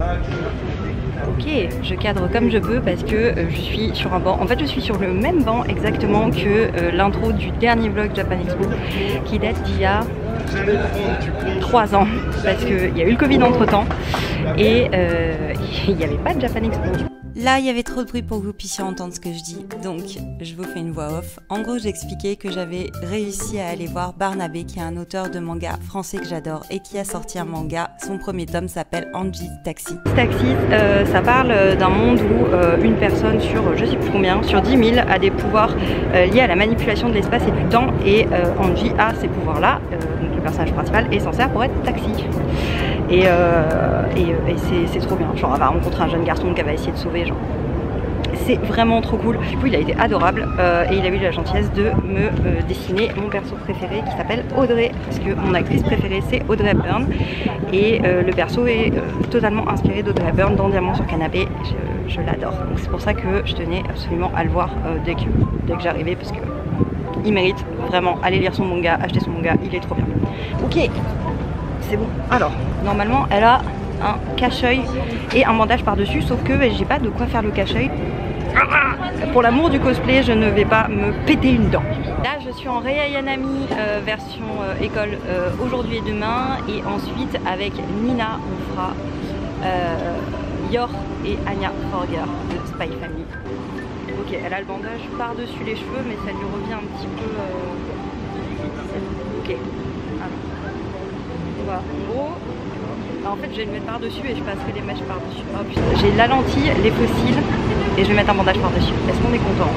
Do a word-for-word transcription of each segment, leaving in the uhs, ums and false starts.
Ok, je cadre comme je peux parce que euh, je suis sur un banc. En fait, je suis sur le même banc exactement que euh, l'intro du dernier vlog Japan Expo qui date d'il y a trois ans parce qu'il y a eu le Covid entre temps et euh, il n'y avait pas de Japan Expo. Là, il y avait trop de bruit pour que vous puissiez entendre ce que je dis, donc je vous fais une voix off. En gros, j'expliquais que j'avais réussi à aller voir Barnabé, qui est un auteur de manga français que j'adore et qui a sorti un manga. Son premier tome s'appelle Anji's Taxi. Taxi, euh, ça parle d'un monde où euh, une personne sur je sais plus combien, sur dix mille, a des pouvoirs euh, liés à la manipulation de l'espace et du temps, et euh, Anji a ces pouvoirs-là, euh, donc le personnage principal, et s'en sert pour être taxi. Et, euh, et, et c'est trop bien. Genre, elle va rencontrer un jeune garçon qu'elle va essayer de sauver. Genre, c'est vraiment trop cool. Du coup, il a été adorable euh, et il a eu la gentillesse de me euh, dessiner mon perso préféré qui s'appelle Audrey. Parce que mon actrice préférée, c'est Audrey Hepburn. Et euh, le perso est euh, totalement inspiré d'Audrey Hepburn dans Diamant sur canapé. Je, je l'adore. Donc, c'est pour ça que je tenais absolument à le voir euh, dès que, dès que j'arrivais. Parce que il mérite vraiment. Aller lire son manga, acheter son manga, il est trop bien. Ok. C'est bon. Alors, normalement, elle a un cache-œil et un bandage par-dessus, sauf que j'ai pas de quoi faire le cache-œil. Pour l'amour du cosplay, je ne vais pas me péter une dent. Là, je suis en Rei Ayanami euh, version euh, école euh, aujourd'hui et demain, et ensuite avec Nina, on fera euh, Yor et Anya Forger de Spy Family. Ok, elle a le bandage par-dessus les cheveux, mais ça lui revient un petit peu. Euh... Ok. Alors. Voilà, en gros, en fait je vais le mettre par dessus et je passerai les mèches par dessus. Oh putain, j'ai la lentille, les fossiles et je vais mettre un bandage par dessus. Est-ce qu'on est content?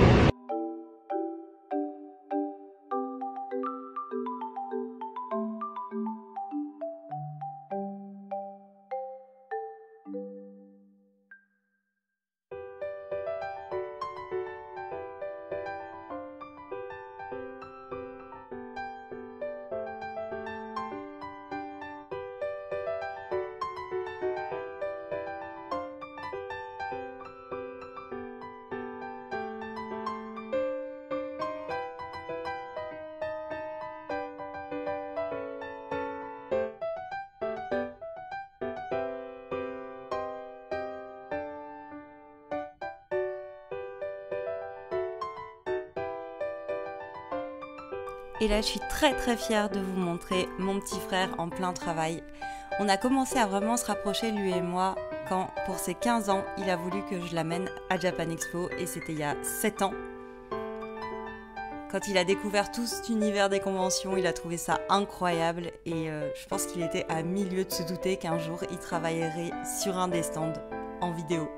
Et là, je suis très très fière de vous montrer mon petit frère en plein travail. On a commencé à vraiment se rapprocher, lui et moi, quand pour ses quinze ans, il a voulu que je l'amène à Japan Expo, et c'était il y a sept ans. Quand il a découvert tout cet univers des conventions, il a trouvé ça incroyable, et euh, je pense qu'il était à mille lieues de se douter qu'un jour, il travaillerait sur un des stands en vidéo.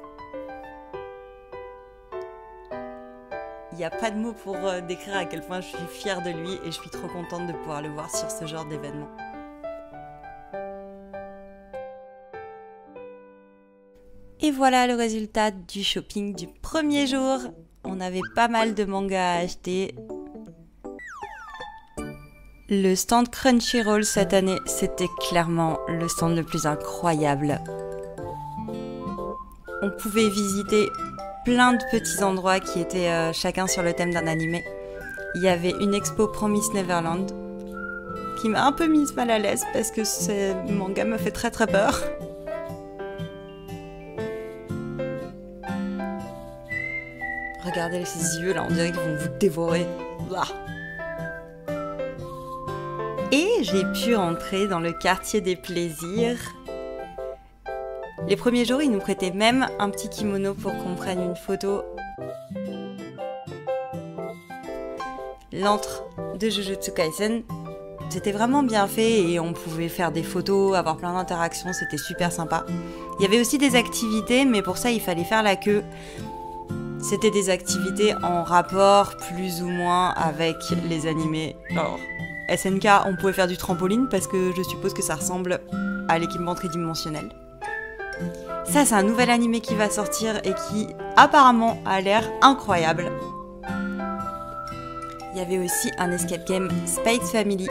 Il n'y a pas de mots pour euh, décrire à quel point je suis fière de lui et je suis trop contente de pouvoir le voir sur ce genre d'événement. Et voilà le résultat du shopping du premier jour. On avait pas mal de mangas à acheter. Le stand Crunchyroll cette année, c'était clairement le stand le plus incroyable. On pouvait visiter plein de petits endroits qui étaient euh, chacun sur le thème d'un animé. Il y avait une expo Promise Neverland qui m'a un peu mise mal à l'aise parce que ce manga me fait très très peur. Regardez ces yeux là, on dirait qu'ils vont vous dévorer. Blah. Et j'ai pu entrer dans le quartier des plaisirs. Les premiers jours, ils nous prêtaient même un petit kimono pour qu'on prenne une photo. L'antre de Jujutsu Kaisen, c'était vraiment bien fait et on pouvait faire des photos, avoir plein d'interactions, c'était super sympa. Il y avait aussi des activités, mais pour ça, il fallait faire la queue. C'était des activités en rapport plus ou moins avec les animés. Alors, S N K, on pouvait faire du trampoline parce que je suppose que ça ressemble à l'équipement tridimensionnel. Ça, c'est un nouvel animé qui va sortir et qui apparemment a l'air incroyable. Il y avait aussi un escape game Spy Family.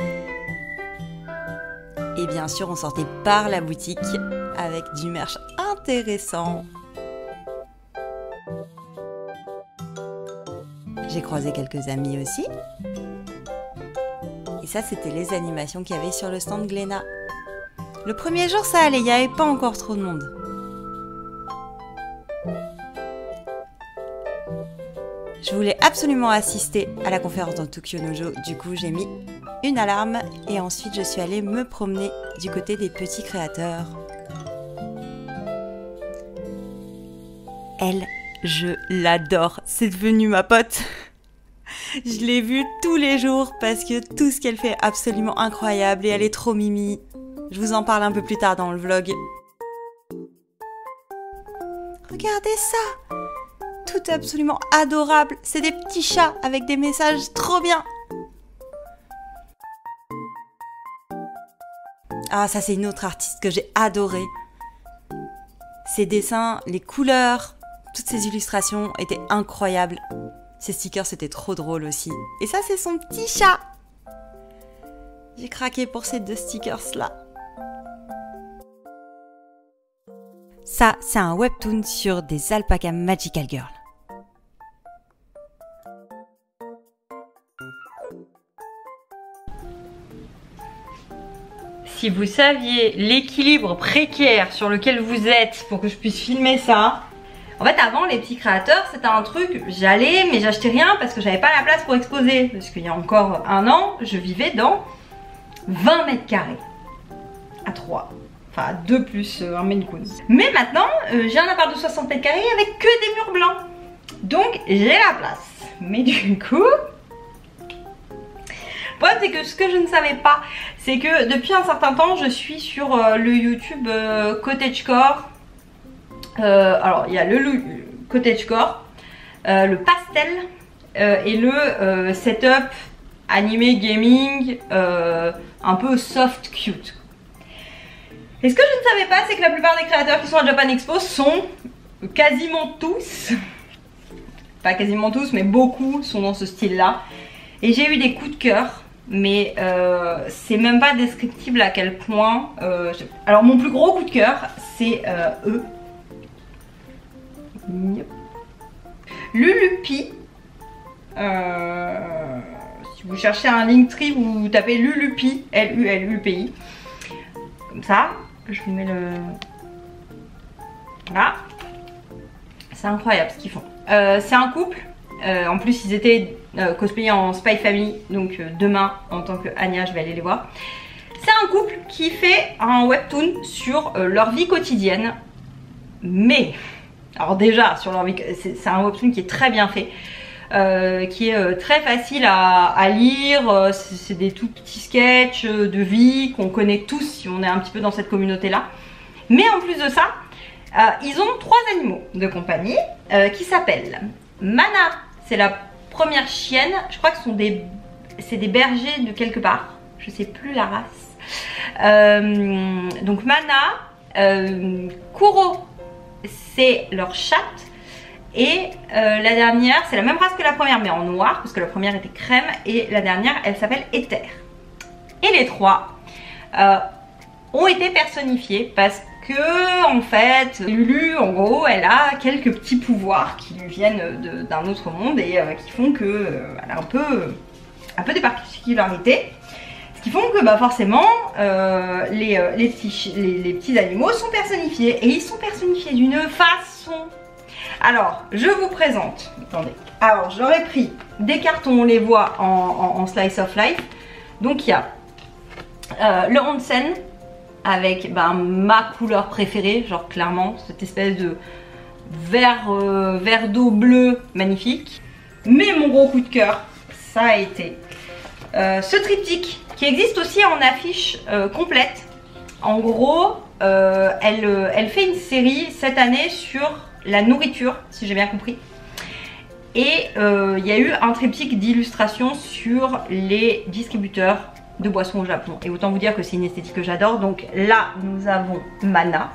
Et bien sûr, on sortait par la boutique avec du merch intéressant. J'ai croisé quelques amis aussi. Et ça, c'était les animations qu'il y avait sur le stand Glénat. Le premier jour, ça allait, il n'y avait pas encore trop de monde. Je voulais absolument assister à la conférence dans Tokyo Nojo, du coup j'ai mis une alarme et ensuite je suis allée me promener du côté des petits créateurs. Elle, je l'adore, c'est devenu ma pote. Je l'ai vue tous les jours parce que tout ce qu'elle fait est absolument incroyable et elle est trop mimi. Je vous en parle un peu plus tard dans le vlog. Regardez ça! Tout est absolument adorable. C'est des petits chats avec des messages trop bien. Ah, ça c'est une autre artiste que j'ai adorée. Ses dessins, les couleurs, toutes ses illustrations étaient incroyables. Ses stickers c'était trop drôle aussi. Et ça c'est son petit chat. J'ai craqué pour ces deux stickers là. Ça c'est un webtoon sur des alpacas Magical Girl. Si vous saviez l'équilibre précaire sur lequel vous êtes pour que je puisse filmer ça. En fait avant les petits créateurs c'était un truc, j'allais mais j'achetais rien parce que j'avais pas la place pour exposer. Parce qu'il y a encore un an je vivais dans vingt mètres carrés à trois. Enfin deux plus un Maine Coon. Mais maintenant euh, j'ai un appart de soixante mètres carrés avec que des murs blancs. Donc j'ai la place. Mais du coup... Le problème c'est que ce que je ne savais pas, c'est que depuis un certain temps je suis sur euh, le YouTube euh, Cottagecore. Euh, alors il y a le, le Cottagecore, euh, le pastel euh, et le euh, setup animé gaming euh, un peu soft cute. Et ce que je ne savais pas c'est que la plupart des créateurs qui sont à Japan Expo sont quasiment tous, pas quasiment tous mais beaucoup sont dans ce style là. Et j'ai eu des coups de cœur. Mais euh, c'est même pas descriptible à quel point. Euh, je... Alors mon plus gros coup de cœur, c'est euh, eux. Lulupi. Euh, si vous cherchez un Linktree, vous tapez Lulupi, L U L U P I. Comme ça, je vous mets le. Voilà. C'est incroyable ce qu'ils font. Euh, c'est un couple. Euh, en plus, ils étaient euh, cosplayés en Spy Family, donc euh, demain, en tant que Anya, je vais aller les voir. C'est un couple qui fait un webtoon sur euh, leur vie quotidienne. Mais, alors déjà, sur leur vie, c'est un webtoon qui est très bien fait, euh, qui est euh, très facile à, à lire. Euh, c'est des tout petits sketchs de vie qu'on connaît tous si on est un petit peu dans cette communauté-là. Mais en plus de ça, euh, ils ont trois animaux de compagnie euh, qui s'appellent Mana. C'est la première chienne, je crois que ce sont des, c'est des bergers de quelque part, je sais plus la race. Euh, donc Mana, euh, Kuro, c'est leur chatte, et euh, la dernière, c'est la même race que la première mais en noir, parce que la première était crème, et la dernière, elle s'appelle Ether. Et les trois euh, ont été personnifiés parce que que en fait Lulu en gros elle a quelques petits pouvoirs qui lui viennent d'un autre monde et euh, qui font que euh, elle a un peu un peu des particularités, ce qui font que bah forcément euh, les, euh, les, petits, les, les petits animaux sont personnifiés et ils sont personnifiés d'une façon. Alors je vous présente, attendez, alors j'aurais pris des cartons, on les voit en, en, en slice of life. Donc il y a euh, le onsen avec ben, ma couleur préférée, genre clairement cette espèce de vert, euh, vert d'eau bleu magnifique. Mais mon gros coup de cœur, ça a été euh, ce triptyque qui existe aussi en affiche euh, complète. En gros, euh, elle, elle fait une série cette année sur la nourriture, si j'ai bien compris. Et il euh, y a eu un triptyque d'illustrations sur les distributeurs de boissons au Japon. Et autant vous dire que c'est une esthétique que j'adore. Donc là, nous avons Mana.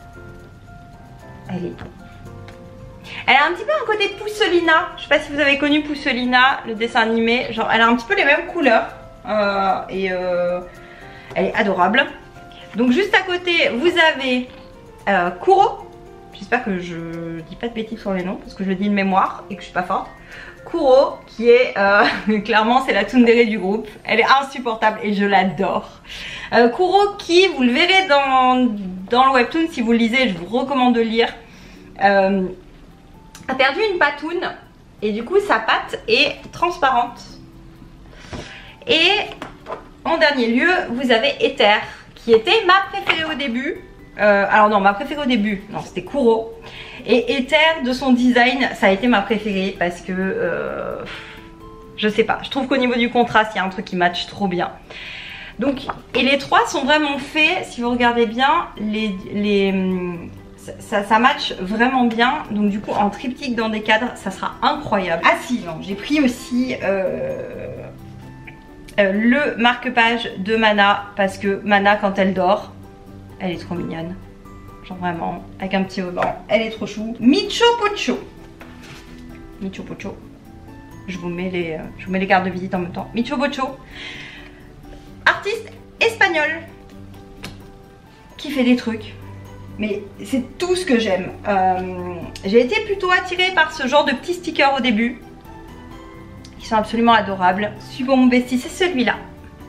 Elle est... Elle a un petit peu un côté Pousselina. Je sais pas si vous avez connu Pousselina, le dessin animé. Genre, elle a un petit peu les mêmes couleurs. Euh, et euh, elle est adorable. Donc juste à côté, vous avez euh, Kuro. J'espère que je dis pas de bêtises sur les noms parce que je le dis de mémoire et que je suis pas forte. Kuro qui est euh, clairement c'est la tsundere du groupe, elle est insupportable et je l'adore. euh, Kuro qui, vous le verrez dans, dans le webtoon si vous le lisez, je vous recommande de lire, euh, a perdu une patoune et du coup sa pâte est transparente. Et en dernier lieu, vous avez Ether, qui était ma préférée au début. Euh, alors non, ma préférée au début, non, c'était Kuro. Et Ether, de son design, ça a été ma préférée parce que, euh, je sais pas, je trouve qu'au niveau du contraste, il y a un truc qui match trop bien. Donc, et les trois sont vraiment faits, si vous regardez bien, les, les, ça, ça match vraiment bien. Donc du coup, en triptyque dans des cadres, ça sera incroyable. Ah si, non, j'ai pris aussi... Euh, Euh, le marque-page de Mana, parce que Mana quand elle dort, elle est trop mignonne, genre vraiment, avec un petit ruban, elle est trop chou. Micho Pocho, Micho Pocho, je vous mets les, je vous mets les cartes de visite en même temps. Micho Pocho, artiste espagnol, qui fait des trucs, mais c'est tout ce que j'aime. Euh, j'ai été plutôt attirée par ce genre de petits stickers au début, qui sont absolument adorables. Suivant mon bestie, c'est celui-là.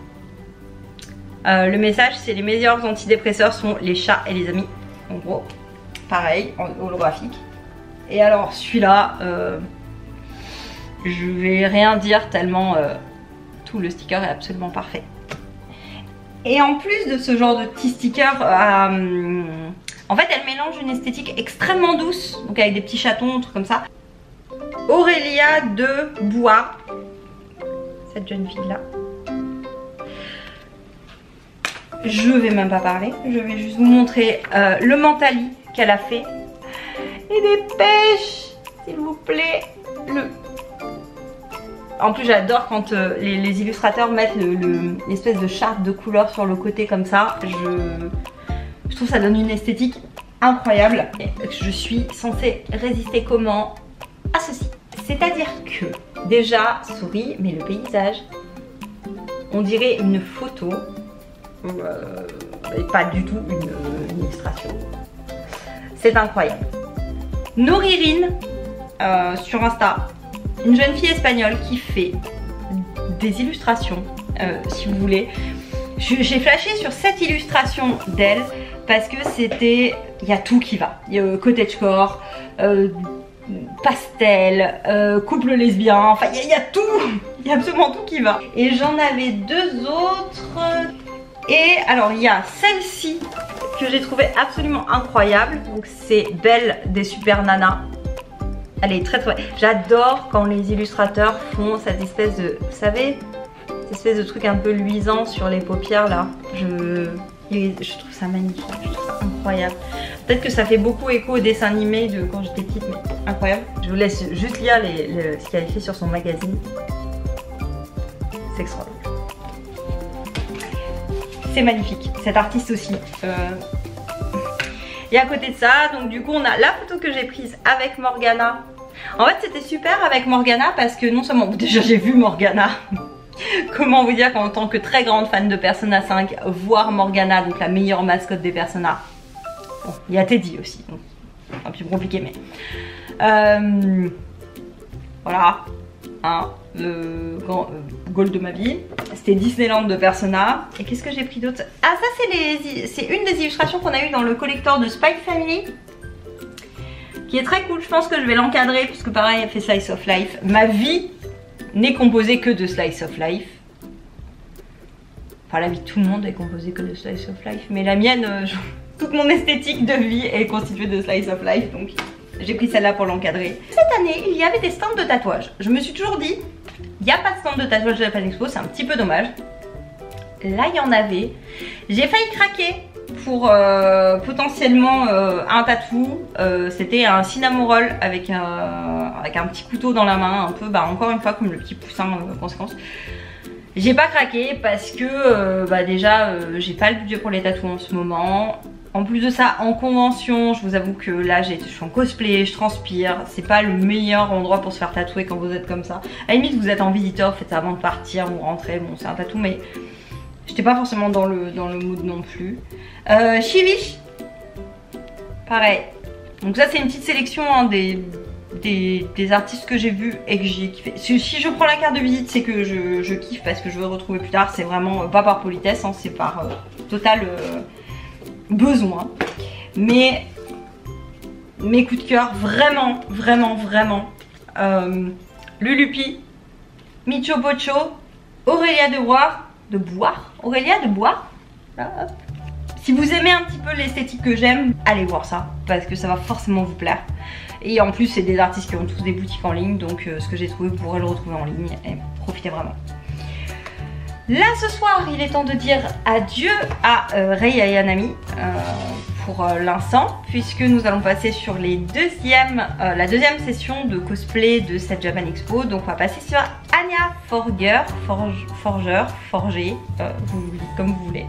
Euh, le message, c'est les meilleurs antidépresseurs sont les chats et les amis. En gros, pareil, en holographique. Et alors celui-là, euh, je vais rien dire tellement euh, tout le sticker est absolument parfait. Et en plus de ce genre de petits stickers, euh, en fait, elle mélange une esthétique extrêmement douce, donc avec des petits chatons, trucs comme ça. Aurélia de Bois, cette jeune fille là. Je vais même pas parler, je vais juste vous montrer euh, le mentali qu'elle a fait. Et des pêches, s'il vous plaît. Le... En plus j'adore quand euh, les, les illustrateurs mettent l'espèce le, le, de charte de couleurs sur le côté comme ça. Je, je trouve que ça donne une esthétique incroyable. Et je suis censée résister comment à ceci. C'est-à-dire que déjà, souris, mais le paysage, on dirait une photo, euh, et pas du tout une, une illustration. C'est incroyable. Noririne, euh, sur Insta, une jeune fille espagnole qui fait des illustrations, euh, si vous voulez. J'ai flashé sur cette illustration d'elle parce que c'était, il y a tout qui va. Il y a cottagecore, euh, pastel, euh, couple lesbien, enfin il y, y a tout, il y a absolument tout qui va. Et j'en avais deux autres. Et alors il y a celle-ci que j'ai trouvé absolument incroyable. Donc c'est Belle des Super Nanas. Elle est très très belle. J'adore quand les illustrateurs font cette espèce de, vous savez, cette espèce de truc un peu luisant sur les paupières là. Je... Je trouve ça magnifique, je trouve ça incroyable. Peut-être que ça fait beaucoup écho au dessin animé de quand j'étais petite, mais incroyable. Je vous laisse juste lire les, les, ce qu'elle a fait sur son magazine. C'est extraordinaire. C'est magnifique, cette artiste aussi. Euh... Et à côté de ça, donc du coup on a la photo que j'ai prise avec Morgana. En fait c'était super avec Morgana parce que non seulement, déjà j'ai vu Morgana. Comment vous dire qu'en tant que très grande fan de Persona cinq, voir Morgana, donc la meilleure mascotte des Persona. Bon, il y a Teddy aussi, donc un peu plus compliqué, mais euh, voilà, hein, le grand euh, goal de ma vie. C'était Disneyland de Persona. Et qu'est-ce que j'ai pris d'autre? Ah, ça c'est une des illustrations qu'on a eu dans le collector de Spy Family, qui est très cool. Je pense que je vais l'encadrer puisque pareil, elle fait Slice of Life. Ma vie n'est composée que de Slice of Life. Enfin, la vie de tout le monde est composée que de Slice of Life, mais la mienne, euh, je... toute mon esthétique de vie est constituée de Slice of Life, donc j'ai pris celle-là pour l'encadrer. Cette année, il y avait des stands de tatouage. Je me suis toujours dit, il n'y a pas de stand de tatouage de la Japan Expo, c'est un petit peu dommage. Là, il y en avait. J'ai failli craquer pour euh, potentiellement euh, un tatou. Euh, C'était un cinnamon roll avec un, avec un petit couteau dans la main, un peu, bah, encore une fois, comme le petit poussin euh, conséquence. J'ai pas craqué parce que euh, bah, déjà, euh, j'ai pas le budget pour les tatous en ce moment. En plus de ça, en convention, je vous avoue que là, je suis en cosplay, je transpire. C'est pas le meilleur endroit pour se faire tatouer quand vous êtes comme ça. À la limite, vous êtes en visiteur, faites ça avant de partir ou rentrer. Bon, c'est un tatou, mais j'étais pas forcément dans le, dans le mood non plus. Euh, Chiviche, pareil. Donc ça, c'est une petite sélection hein, des, des, des artistes que j'ai vus et que j'ai kiffé. Si, si je prends la carte de visite, c'est que je, je kiffe parce que je veux retrouver plus tard. C'est vraiment euh, pas par politesse, hein, c'est par euh, total... Euh, besoin, mais mes coups de cœur, vraiment, vraiment, vraiment. Euh, Lulupi, Micho Bocho, Aurélia de Boire, de Boire, Aurélia de Boire. Là, hop. Si vous aimez un petit peu l'esthétique que j'aime, allez voir ça, parce que ça va forcément vous plaire. Et en plus, c'est des artistes qui ont tous des boutiques en ligne, donc euh, ce que j'ai trouvé, vous pourrez le retrouver en ligne et profitez vraiment. Là, ce soir, il est temps de dire adieu à euh, Rei Ayanami euh, pour euh, l'instant, puisque nous allons passer sur les deuxièmes, euh, la deuxième session de cosplay de cette Japan Expo. Donc, on va passer sur Anya Forger, Forge, Forgeur, Forger, euh, vous le dites comme vous voulez.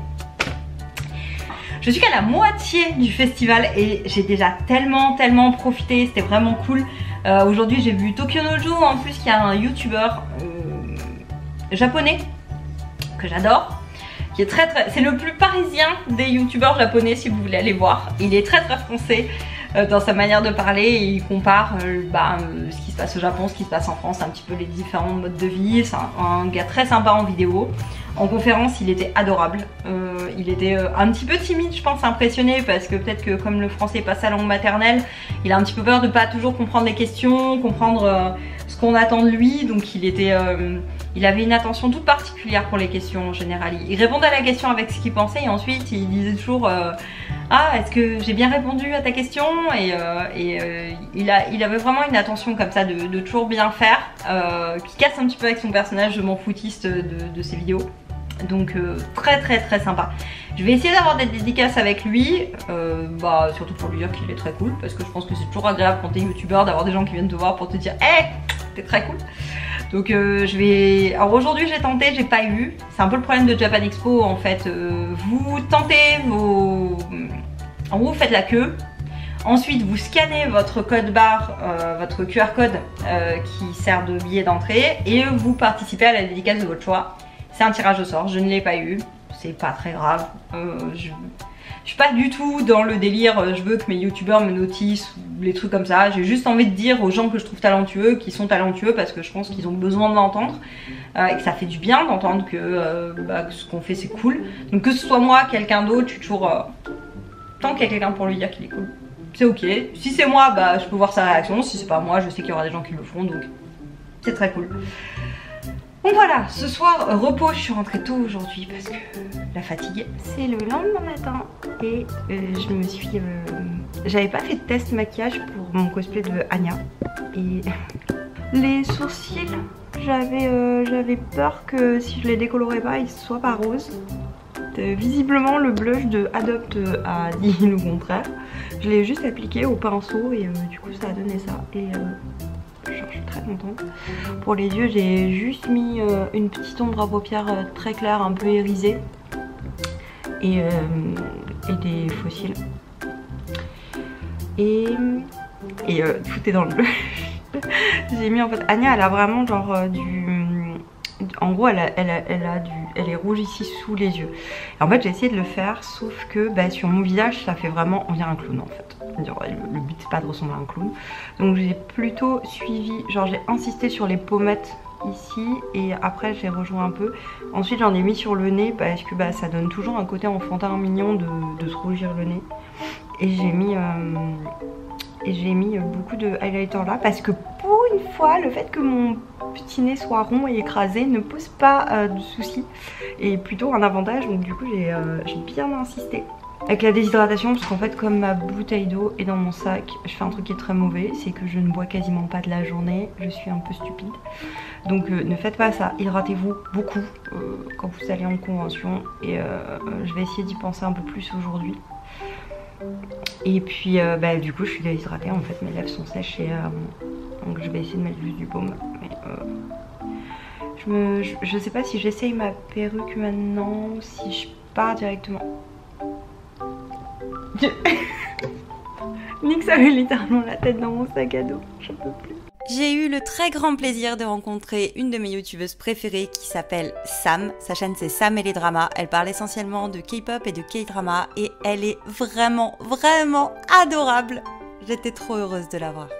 Je suis qu'à la moitié du festival et j'ai déjà tellement, tellement profité, c'était vraiment cool. Euh, Aujourd'hui, j'ai vu Tokyo Nojo, en plus, qui a un youtubeur euh, japonais que j'adore, qui est très très, c'est le plus parisien des youtubeurs japonais si vous voulez aller voir. Il est très très français euh, dans sa manière de parler et il compare euh, bah, euh, ce qui se passe au Japon, ce qui se passe en France, un petit peu les différents modes de vie. C'est un, un gars très sympa en vidéo. En conférence, il était adorable. Euh, il était euh, un petit peu timide, je pense, impressionné parce que peut-être que comme le français est pas sa langue maternelle, il a un petit peu peur de pas toujours comprendre les questions, comprendre euh, ce qu'on attend de lui. Donc il était, euh, il avait une attention toute particulière pour les questions en général. Il répondait à la question avec ce qu'il pensait et ensuite il disait toujours euh, ah, est-ce que j'ai bien répondu à ta question? Et, euh, et euh, il, a, il avait vraiment une attention comme ça de, de toujours bien faire, euh, qui casse un petit peu avec son personnage de m'en foutiste de, de ses vidéos. Donc euh, très très très sympa. Je vais essayer d'avoir des dédicaces avec lui, euh, bah, surtout pour lui dire qu'il est très cool, parce que je pense que c'est toujours agréable quand t'es youtubeur d'avoir des gens qui viennent te voir pour te dire hey, t'es très cool. Donc euh, je vais... Alors aujourd'hui j'ai tenté, j'ai pas eu. C'est un peu le problème de Japan Expo en fait. Euh, vous tentez vos... En gros vous faites la queue. Ensuite vous scannez votre code barre, euh, votre Q R code euh, qui sert de billet d'entrée et vous participez à la dédicace de votre choix. C'est un tirage au sort, je ne l'ai pas eu, c'est pas très grave. Euh, je, je suis pas du tout dans le délire, je veux que mes youtubeurs me notissent ou les trucs comme ça. J'ai juste envie de dire aux gens que je trouve talentueux, qui sont talentueux parce que je pense qu'ils ont besoin de l'entendre euh, et que ça fait du bien d'entendre que, euh, bah, que ce qu'on fait c'est cool. Donc que ce soit moi, quelqu'un d'autre, je suis toujours... Euh, tant qu'il y a quelqu'un pour lui dire qu'il est cool, c'est ok. Si c'est moi, bah, je peux voir sa réaction. Si c'est pas moi, je sais qu'il y aura des gens qui le font, donc c'est très cool. Donc voilà, ce soir, euh, repos, je suis rentrée tôt aujourd'hui parce que euh, la fatigue. C'est le lendemain matin et euh, je me suis... Euh, j'avais pas fait de test maquillage pour mon cosplay de Anya. Et les sourcils, j'avais euh, j'avais peur que si je les décolorais pas, ils soient pas roses. Euh, visiblement, le blush de Adopt a dit le contraire. Je l'ai juste appliqué au pinceau et euh, du coup ça a donné ça. Et... Euh, je suis très contente. Pour les yeux, j'ai juste mis euh, une petite ombre à paupières euh, très claire, un peu irisée. Et, euh, et des faux cils. Et, et euh, tout est dans le bleu. J'ai mis en fait... Anya, elle a vraiment genre euh, du... En gros, elle, a, elle, a, elle, a du, elle est rouge ici sous les yeux. Et en fait, j'ai essayé de le faire, sauf que bah, sur mon visage, ça fait vraiment... On dirait un clown en fait. Le but, c'est pas de ressembler à un clown. Donc j'ai plutôt suivi... Genre, j'ai insisté sur les pommettes ici. Et après, j'ai rejoint un peu. Ensuite, j'en ai mis sur le nez parce que bah, ça donne toujours un côté enfantin mignon de, de se rougir le nez. Et j'ai mis... Euh, Et j'ai mis beaucoup de highlighter là parce que pour une fois, le fait que mon petit nez soit rond et écrasé ne pose pas euh, de soucis et plutôt un avantage. Donc du coup, j'ai euh, bien insisté avec la déshydratation parce qu'en fait, comme ma bouteille d'eau est dans mon sac, je fais un truc qui est très mauvais, c'est que je ne bois quasiment pas de la journée. Je suis un peu stupide. Donc euh, ne faites pas ça, hydratez-vous beaucoup euh, quand vous allez en convention et euh, je vais essayer d'y penser un peu plus aujourd'hui. Et puis euh, bah, du coup je suis déshydratée en fait, mes lèvres sont sèches et euh, donc je vais essayer de mettre juste du baume. Mais euh, je, me, je, je sais pas si j'essaye ma perruque maintenant ou si je pars directement. Nix avait littéralement la tête dans mon sac à dos, j'en peux plus. J'ai eu le très grand plaisir de rencontrer une de mes youtubeuses préférées qui s'appelle Sam. Sa chaîne c'est Sam et les dramas. Elle parle essentiellement de K-pop et de K-drama et elle est vraiment, vraiment adorable. J'étais trop heureuse de la voir.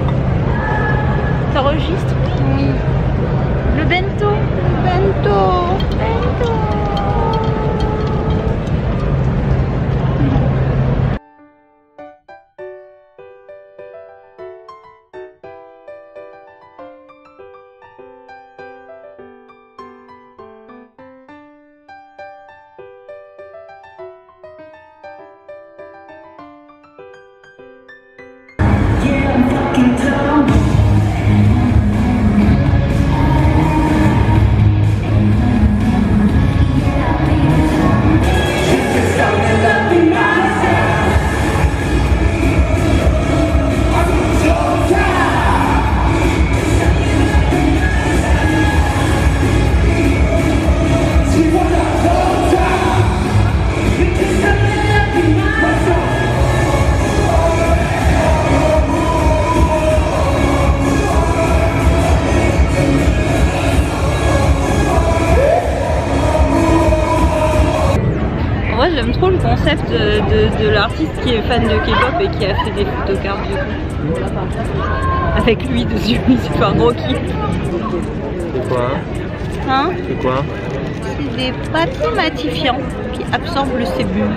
T'enregistres? Oui. Le bento. Le bento. J'aime trop le concept de, de, de l'artiste qui est fan de K-pop et qui a fait des photocards du coup. Avec lui dessus, c'est pas Rocky. C'est quoi? Hein? C'est quoi? C'est des papiers matifiants qui absorbent le sébum.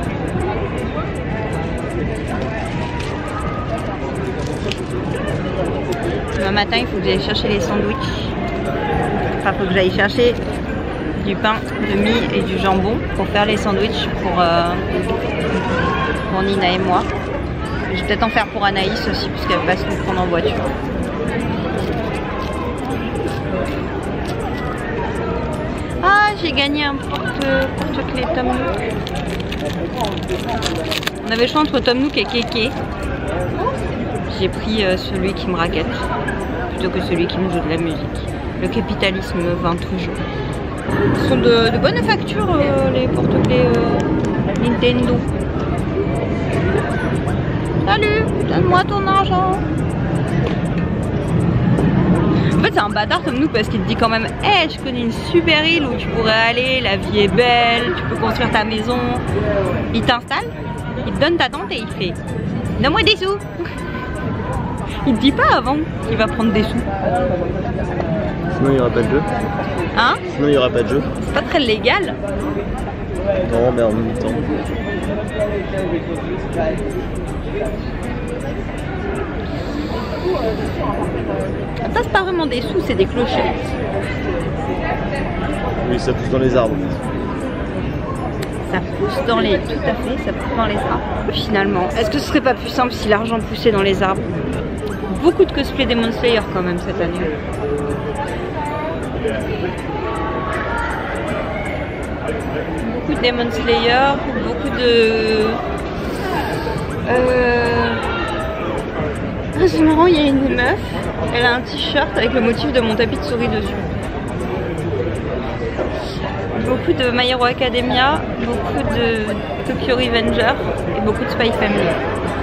Demain matin, il faut que j'aille chercher les sandwichs. Enfin, il faut que j'aille chercher du pain de mie et du jambon pour faire les sandwichs pour, euh, pour Nina et moi. Je vais peut-être en faire pour Anaïs aussi parce qu'elle va se nous prendre en voiture. Ah, j'ai gagné un porte-clés Tom Nook. On avait le choix entre Tom Nook et Kéké. J'ai pris euh, celui qui me raquette plutôt que celui qui me joue de la musique. Le capitalisme vint toujours. Ils sont de, de bonne facture euh, les porte-clés euh, Nintendo. Salut, donne-moi ton argent. En fait c'est un bâtard comme nous parce qu'il te dit quand même hey, je connais une super île où tu pourrais aller, la vie est belle, tu peux construire ta maison. Il t'installe, il te donne ta tente et il fait donne-moi des sous. Il te dit pas avant qu'il va prendre des sous. Sinon il n'y aura pas de jeu. Hein? Sinon il n'y aura pas de jeu. C'est pas très légal. Non mais en même temps. Ça c'est pas vraiment des sous, c'est des clochers. Oui, ça pousse dans les arbres. Ça pousse dans les... Tout à fait, ça pousse dans les arbres. Finalement, est-ce que ce serait pas plus simple si l'argent poussait dans les arbres? Beaucoup de cosplay Demon Slayer quand même cette année. Beaucoup de Demon Slayer, beaucoup de... Euh... Ah, c'est marrant, il y a une meuf, elle a un t-shirt avec le motif de mon tapis de souris dessus. Beaucoup de My Hero Academia, beaucoup de Tokyo Revenger et beaucoup de Spy Family.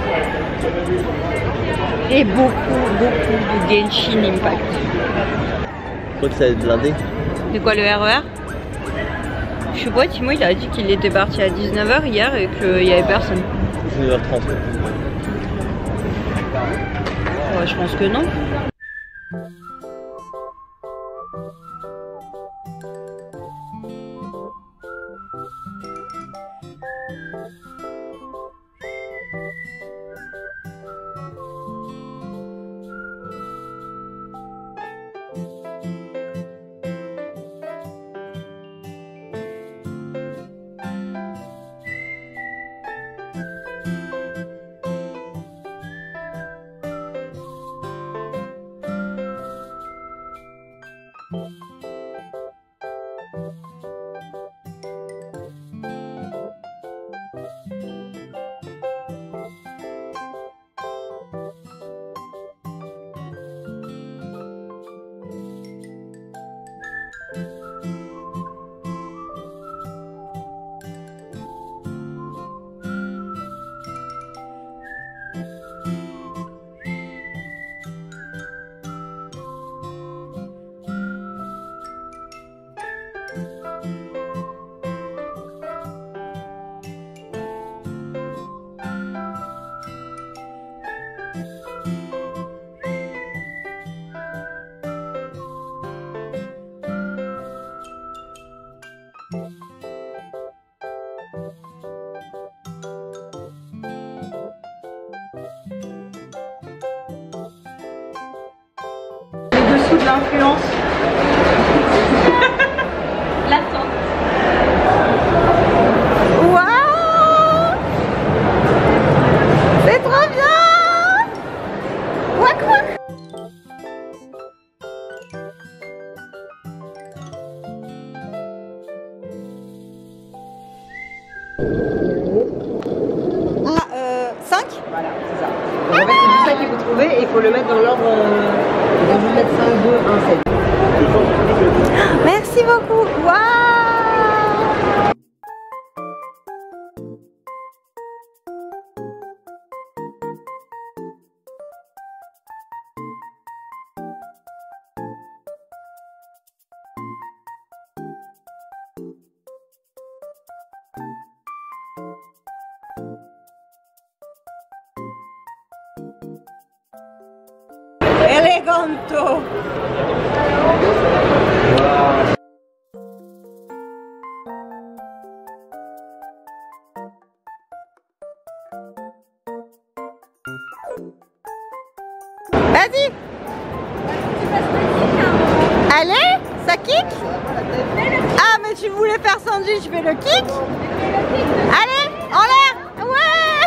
Et beaucoup, beaucoup de Genshin Impact. Je crois que ça va être blindé. C'est quoi le R E R? Je sais pas, Timo il a dit qu'il était parti à dix-neuf heures hier et qu'il y avait personne. dix-neuf heures trente. Ouais, je pense que non. l'influence. L'attente. Waouh! C'est trop bien! Wouak wouak! Ah, euh, cinq? Voilà, c'est ça. Donc en fait, c'est juste ça qu'il faut trouver et il faut le mettre dans l'ordre. Euh, donc je vais mettre cinq, deux, un, sept. Merci beaucoup! Waouh! Eleganto! Vas-y! Allez, ça kick? Ah, mais tu voulais faire sandwich, je fais le kick? Allez, en l'air! Ouais!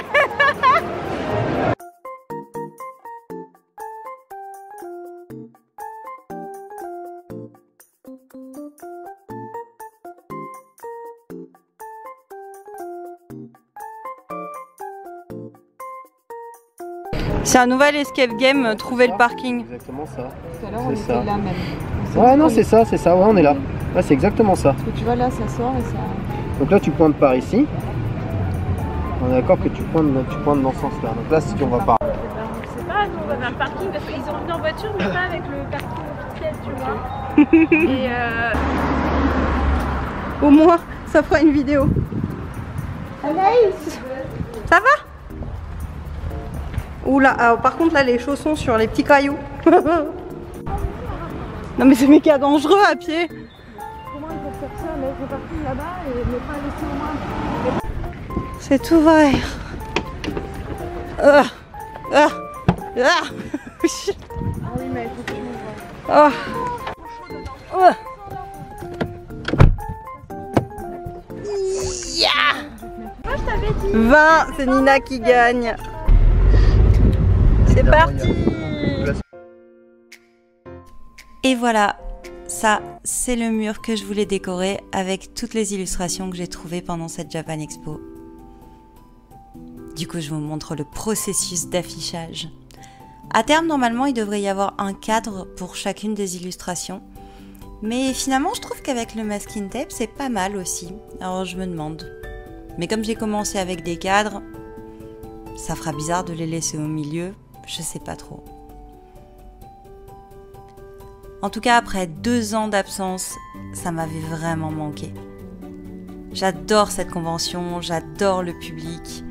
C'est un nouvel escape game, trouver le parking. Exactement ça. Tout à l'heure, on C'est était ça. là même. Ouais, non, c'est ça, c'est ça. Ouais, on est là. Là, c'est exactement ça. Parce que tu vois, là, ça sort et ça... Donc là, tu pointes par ici. On est d'accord que tu pointes, tu pointes dans ce sens-là. Donc là, si on va par... Je sais pas, nous on va vers le parking parce qu'ils ont venu en voiture mais pas avec le parking officiel, tu vois. Et euh... Au moins, ça fera une vidéo. Anaïs, ça va? Oula, ah, par contre là les chaussons sur les petits cailloux. Non mais c'est méga dangereux à pied. Comment ils peuvent faire ça, mettre le parking là-bas et ne pas laisser au moins... C'est tout vert. Ah, ah, ah. Ah oui mais il faut que tu m'ouvres. Oh. Oh. Yeah. Moi je t'avais dit. vingt, c'est Nina qui gagne. C'est parti. Et voilà, ça c'est le mur que je voulais décorer avec toutes les illustrations que j'ai trouvées pendant cette Japan Expo. Du coup, je vous montre le processus d'affichage. À terme, normalement, il devrait y avoir un cadre pour chacune des illustrations. Mais finalement, je trouve qu'avec le masking tape, c'est pas mal aussi. Alors je me demande. Mais comme j'ai commencé avec des cadres, ça fera bizarre de les laisser au milieu. Je sais pas trop. En tout cas, après deux ans d'absence, ça m'avait vraiment manqué. J'adore cette convention, j'adore le public.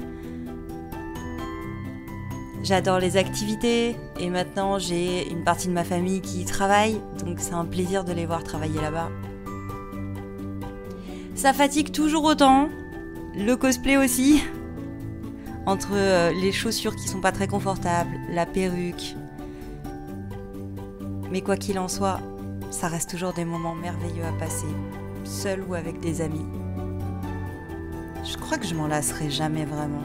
J'adore les activités et maintenant j'ai une partie de ma famille qui y travaille, donc c'est un plaisir de les voir travailler là-bas. Ça fatigue toujours autant, le cosplay aussi, entre les chaussures qui sont pas très confortables, la perruque. Mais quoi qu'il en soit, ça reste toujours des moments merveilleux à passer, seul ou avec des amis. Je crois que je m'en lasserai jamais vraiment.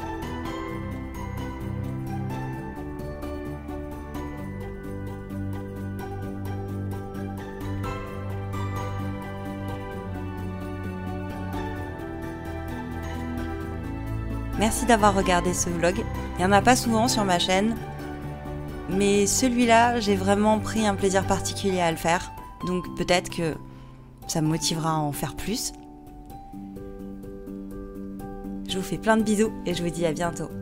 Merci d'avoir regardé ce vlog. Il n'y en a pas souvent sur ma chaîne, mais celui-là, j'ai vraiment pris un plaisir particulier à le faire. Donc peut-être que ça me motivera à en faire plus. Je vous fais plein de bisous et je vous dis à bientôt.